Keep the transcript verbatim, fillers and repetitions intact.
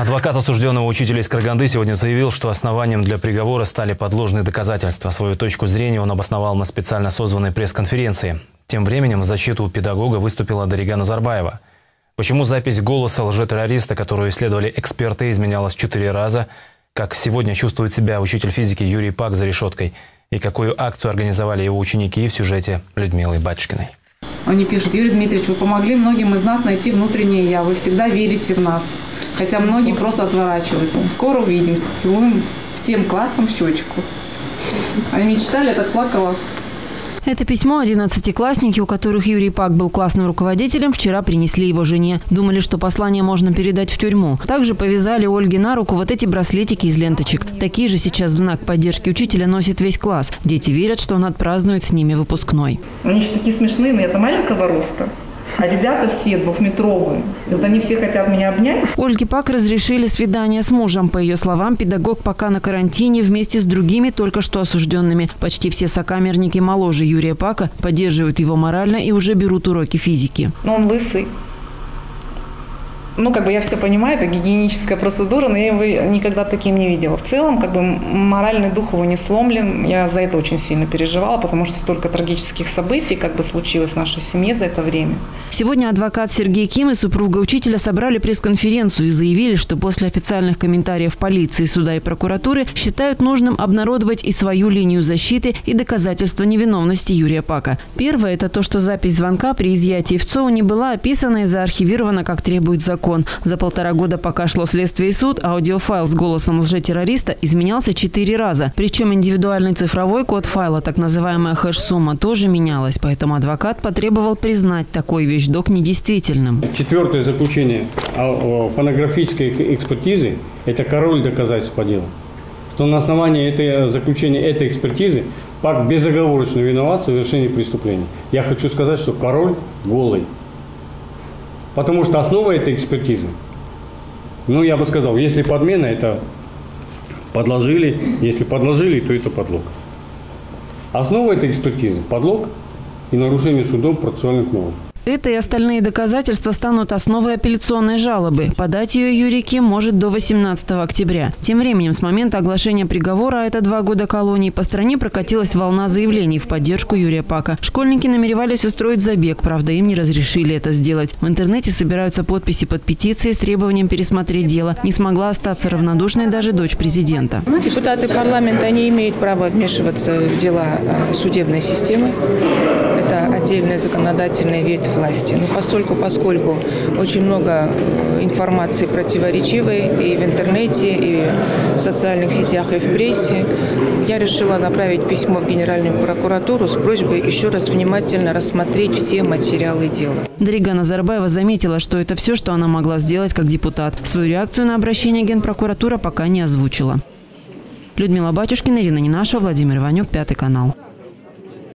Адвокат осужденного учителя из Караганды сегодня заявил, что основанием для приговора стали подложные доказательства. Свою точку зрения он обосновал на специально созванной пресс-конференции. Тем временем в защиту педагога выступила Дарига Назарбаева. Почему запись голоса лжетеррориста, которую исследовали эксперты, изменялась четыре раза? Как сегодня чувствует себя учитель физики Юрий Пак за решеткой? И какую акцию организовали его ученики в сюжете Людмилы Батюшкиной? Они пишут: Юрий Дмитриевич, вы помогли многим из нас найти внутреннее «я». Вы всегда верите в нас. Хотя многие просто отворачиваются. Скоро увидимся. Целуем всем классом в щечку. Они читали, я так плакала. Это письмо одиннадцатиклассники, у которых Юрий Пак был классным руководителем, вчера принесли его жене. Думали, что послание можно передать в тюрьму. Также повязали Ольге на руку вот эти браслетики из ленточек. Такие же сейчас в знак поддержки учителя носит весь класс. Дети верят, что он отпразднует с ними выпускной. Они же такие смешные, но я-то маленького роста. А ребята все двухметровые. И вот они все хотят меня обнять. Ольге Пак разрешили свидание с мужем. По ее словам, педагог пока на карантине вместе с другими только что осужденными. Почти все сокамерники моложе Юрия Пака поддерживают его морально и уже берут уроки физики. Но он лысый. Ну, как бы я все понимаю, это гигиеническая процедура, но я его никогда таким не видела. В целом, как бы моральный дух его не сломлен. Я за это очень сильно переживала, потому что столько трагических событий как бы случилось в нашей семье за это время. Сегодня адвокат Сергей Ким и супруга учителя собрали пресс-конференцию и заявили, что после официальных комментариев полиции, суда и прокуратуры считают нужным обнародовать и свою линию защиты и доказательства невиновности Юрия Пака. Первое – это то, что запись звонка при изъятии в ЦОУ не была описана и заархивирована, как требует закон. За полтора года, пока шло следствие и суд, аудиофайл с голосом лжетеррориста изменялся четыре раза. Причем индивидуальный цифровой код файла, так называемая хэш-сумма, тоже менялась. Поэтому адвокат потребовал признать такой вещдок недействительным. Четвертое заключение фонографической экспертизы – это король доказательств по делу. Что на основании этой заключения этой экспертизы Пак безоговорочно виноват в совершении преступления. Я хочу сказать, что король голый. Потому что основа этой экспертизы, ну, я бы сказал, если подмена, это подложили, если подложили, то это подлог. Основа этой экспертизы – подлог и нарушение судом процессуальных норм. Это и остальные доказательства станут основой апелляционной жалобы. Подать ее Юрий Ким может до восемнадцатого октября. Тем временем, с момента оглашения приговора, а это два года колонии, по стране прокатилась волна заявлений в поддержку Юрия Пака. Школьники намеревались устроить забег, правда, им не разрешили это сделать. В интернете собираются подписи под петицией с требованием пересмотреть дело. Не смогла остаться равнодушной даже дочь президента. Депутаты парламента не имеют права вмешиваться в дела судебной системы. Это отдельная законодательная ветвь власти. Но постольку, поскольку очень много информации противоречивой и в интернете, и в социальных сетях, и в прессе, я решила направить письмо в Генеральную прокуратуру с просьбой еще раз внимательно рассмотреть все материалы дела. Дарига Назарбаева заметила, что это все, что она могла сделать как депутат. Свою реакцию на обращение Генпрокуратура пока не озвучила. Людмила Батюшкина, Ирина Ненашева, Владимир Иванюк, Пятый канал.